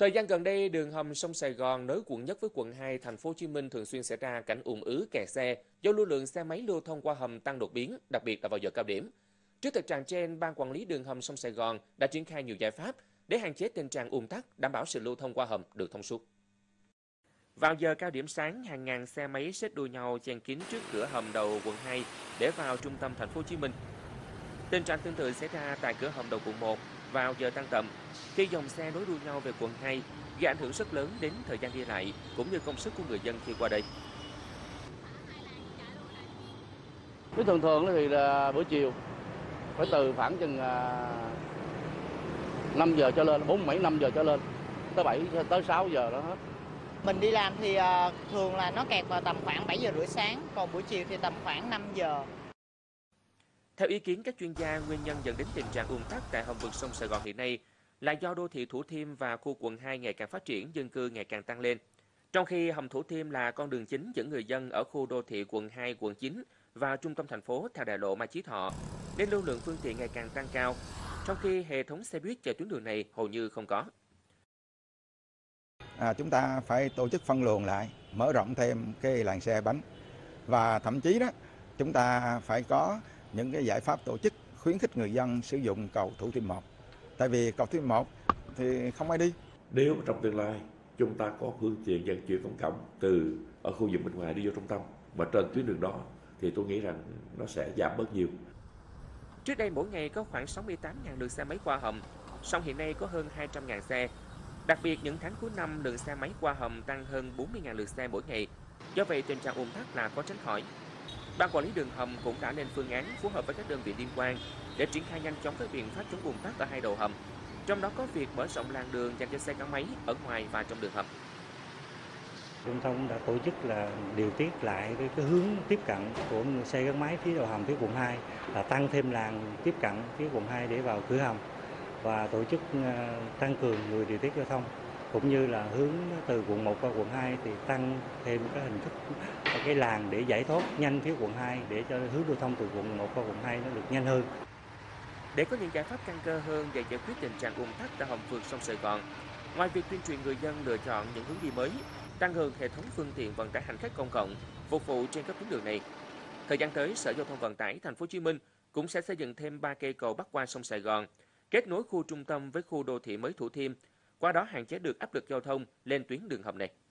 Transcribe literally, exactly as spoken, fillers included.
Thời gian gần đây, đường hầm sông Sài Gòn nối quận nhất với quận hai thành phố Hồ Chí Minh thường xuyên xảy ra cảnh ùn ứ kẹt xe do lưu lượng xe máy lưu thông qua hầm tăng đột biến, đặc biệt là vào giờ cao điểm. Trước thực trạng trên, Ban quản lý đường hầm sông Sài Gòn đã triển khai nhiều giải pháp để hạn chế tình trạng ùn tắc, đảm bảo sự lưu thông qua hầm được thông suốt. Vào giờ cao điểm sáng, hàng ngàn xe máy xếp đua nhau chen kín trước cửa hầm đầu quận hai để vào trung tâm thành phố Hồ Chí Minh. Tình trạng tương tự xảy ra tại cửa hầm đầu quận một vào giờ tan tầm, khi dòng xe nối đuôi nhau về quận hai, gây ảnh hưởng rất lớn đến thời gian đi lại cũng như công sức của người dân khi qua đây. Cái thường thường thì là buổi chiều phải từ khoảng chừng năm giờ cho lên, bốn mấy năm giờ cho lên, tới bảy tới sáu giờ đó hết. Mình đi làm thì uh, thường là nó kẹt vào tầm khoảng bảy giờ rưỡi sáng, còn buổi chiều thì tầm khoảng năm giờ. Theo ý kiến các chuyên gia, nguyên nhân dẫn đến tình trạng ùn tắc tại hầm vượt sông Sài Gòn hiện nay là do đô thị Thủ Thiêm và khu quận hai ngày càng phát triển, dân cư ngày càng tăng lên. Trong khi hầm Thủ Thiêm là con đường chính dẫn người dân ở khu đô thị quận hai, quận chín vào trung tâm thành phố theo đại lộ Mai Chí Thọ, nên lưu lượng phương tiện ngày càng tăng cao, trong khi hệ thống xe buýt chạy tuyến đường này hầu như không có. À, chúng ta phải tổ chức phân luồng lại, mở rộng thêm cái làn xe bánh và thậm chí đó chúng ta phải có những cái giải pháp tổ chức khuyến khích người dân sử dụng cầu Thủ Thiêm một. Tại vì cầu Thủ Thiêm một thì không ai đi. Nếu trong tương lai chúng ta có phương tiện vận chuyển công cộng từ ở khu vực bên ngoài đi vô trung tâm mà trên tuyến đường đó thì tôi nghĩ rằng nó sẽ giảm bớt nhiều. Trước đây mỗi ngày có khoảng sáu mươi tám nghìn lượt xe máy qua hầm, song hiện nay có hơn hai trăm nghìn xe. Đặc biệt những tháng cuối năm, lượng xe máy qua hầm tăng hơn bốn mươi nghìn lượt xe mỗi ngày. Do vậy tình trạng ùn tắc là khó tránh khỏi. Ban quản lý đường hầm cũng đã lên phương án phối hợp với các đơn vị liên quan để triển khai nhanh chóng các biện pháp chống ùn tắc ở hai đầu hầm. Trong đó có việc mở rộng làn đường dành cho xe gắn máy ở ngoài và trong đường hầm. Trung tâm đã tổ chức là điều tiết lại cái, cái hướng tiếp cận của xe gắn máy phía đầu hầm phía quận hai, là tăng thêm làn tiếp cận phía quận hai để vào cửa hầm và tổ chức uh, tăng cường người điều tiết giao thông, cũng như là hướng từ quận một qua quận hai thì tăng thêm các hình thức cái làn để giải thoát nhanh phía quận hai để cho hướng lưu thông từ quận một qua quận hai nó được nhanh hơn. Để có những giải pháp căn cơ hơn để giải quyết tình trạng ùn tắc tại hầm vượt sông Sài Gòn, ngoài việc tuyên truyền người dân lựa chọn những hướng đi mới, tăng cường hệ thống phương tiện vận tải hành khách công cộng phục vụ trên các tuyến đường này, thời gian tới, Sở Giao thông Vận tải thành phố Hồ Chí Minh cũng sẽ xây dựng thêm ba cây cầu bắc qua sông Sài Gòn, kết nối khu trung tâm với khu đô thị mới Thủ Thiêm, qua đó hạn chế được áp lực giao thông lên tuyến đường hầm này.